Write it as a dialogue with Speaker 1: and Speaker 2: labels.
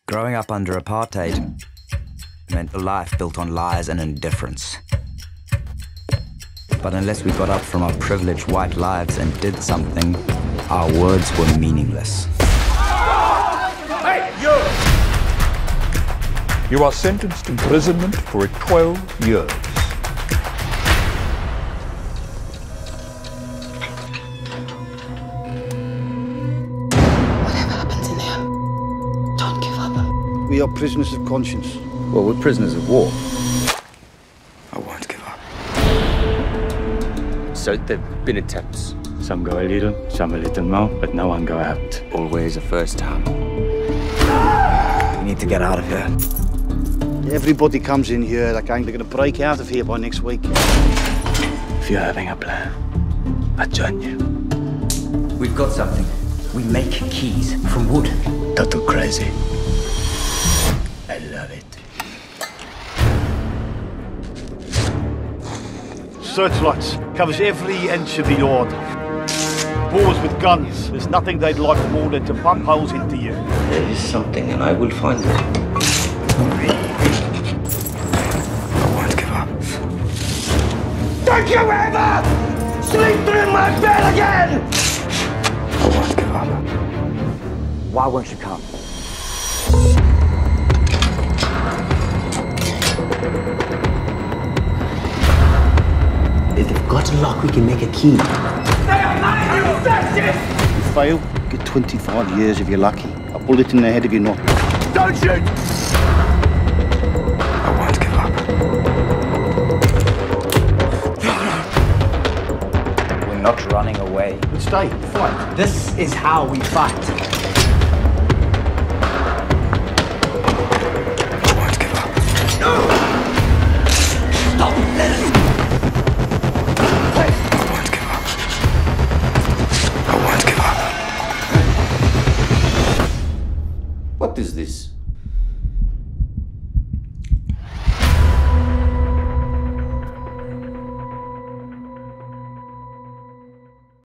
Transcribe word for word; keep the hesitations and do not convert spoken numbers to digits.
Speaker 1: Growing up under apartheid meant a life built on lies and indifference. But unless we got up from our privileged white lives and did something, our words were meaningless.
Speaker 2: Hey, you! You are sentenced to imprisonment for twelve years.
Speaker 3: Whatever happens in there, don't give up.
Speaker 4: We are prisoners of conscience.
Speaker 5: Well, we're prisoners of war.
Speaker 1: I won't give up.
Speaker 5: So there have been attempts.
Speaker 6: Some go a little, some a little more, but no one go out.
Speaker 5: Always a first time.
Speaker 1: We need to get out of here.
Speaker 4: Everybody comes in here like they're going to break out of here by next week.
Speaker 6: If you're having a plan, I join you.
Speaker 1: We've got something. We make keys from wood.
Speaker 6: Total crazy. I love it.
Speaker 7: Searchlights covers every inch of the yard. Boars with guns. There's nothing they'd like more than to pump holes into you.
Speaker 5: There is something, and I will find it.
Speaker 1: I won't give up.
Speaker 2: Don't you ever sleep in my bed again!
Speaker 1: I won't give up. Why won't you come?
Speaker 8: If they've got a lock, we can make a key.
Speaker 2: They are not infected!
Speaker 4: You fail, get twenty-five years if you're lucky. A bullet in the head if you're not.
Speaker 2: Don't shoot!
Speaker 1: I won't give up. We're not running away.
Speaker 4: But stay, fight.
Speaker 8: This is how we fight.